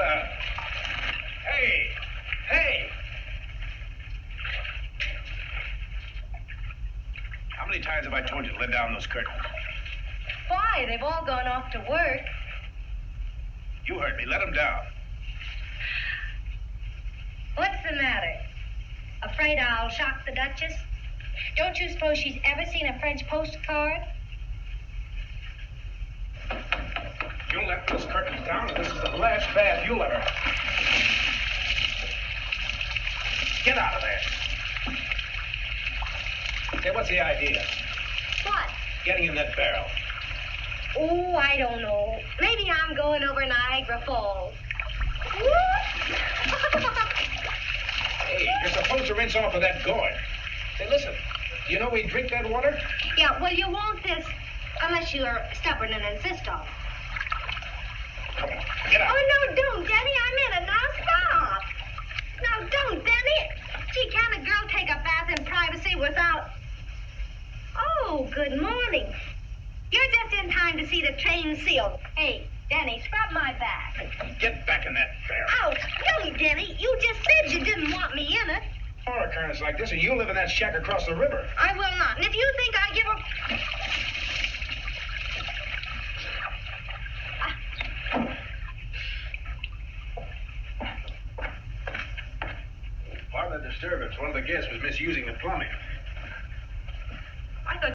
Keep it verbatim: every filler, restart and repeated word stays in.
the... Hey! Hey! How many times have I told you to let down those curtains? Why? They've all gone off to work. You heard me. Let them down. What's the matter? Afraid I'll shock the Duchess? Don't you suppose she's ever seen a French postcard? You'll let those curtains down, and this is the last bath you'll ever... Get out of there. Say, what's the idea? What? Getting in that barrel. Oh, I don't know. Maybe I'm going over Niagara Falls. Hey, you're supposed to rinse off with that gourd. Say, listen, do you know we drink that water? Yeah, well, you won't this unless you're stubborn and insist on it. Come on, get out. Oh, no, don't, Denny. I'm in it. Now stop. No, don't, Denny. Gee, can a girl take a bath in privacy without... Oh, good morning. You're just in time to see the train sealed. Hey, Denny, scrub my back. Get back in that barrel. Ouch! No, Denny, you just said you didn't want me in it. More occurrence like this, and you live in that shack across the river. I will not. And if you think I give a... Part of the disturbance, one of the guests was misusing the plumbing.